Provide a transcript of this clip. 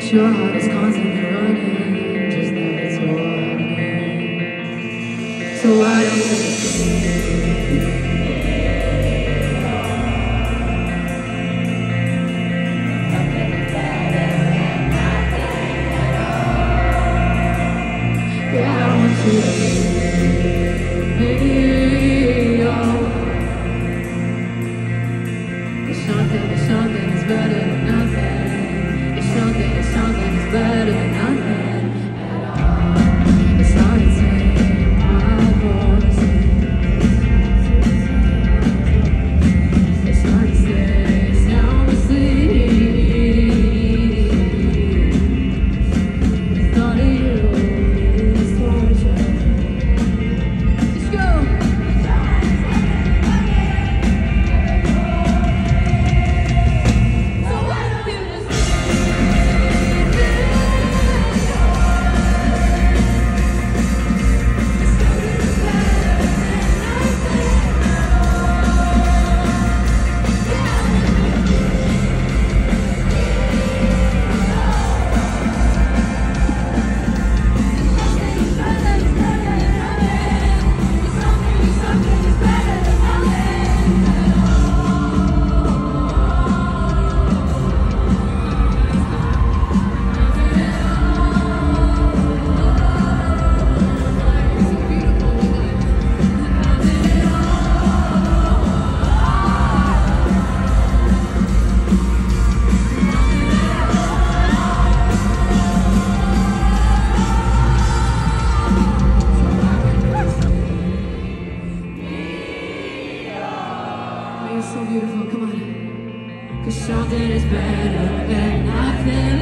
But your heart is constantly running, just that it's all I need. So why don't you something is better than nothing. If something is better than nothing at all. It's hard to take my voice. It's hard to stay sound asleep. The thought of you is torture. Let's go. So beautiful, come on. 'Cause something is better than nothing.